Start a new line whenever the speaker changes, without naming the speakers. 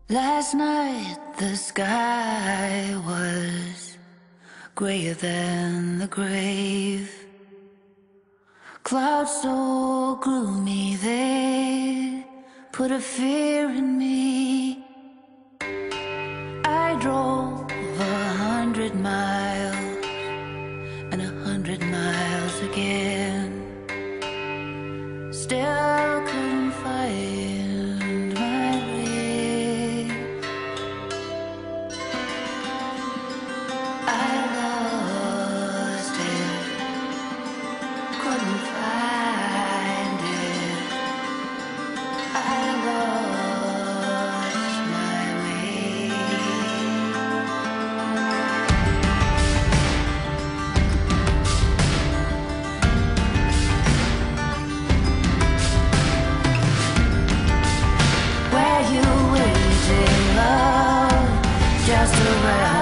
Last night the sky was grayer than the grave. Clouds so gloomy they put a fear in me. I drove 100 miles and 100 miles again. Still couldn't find my way. I lost it, couldn't find it. I lost my way. Where you waiting, love, just around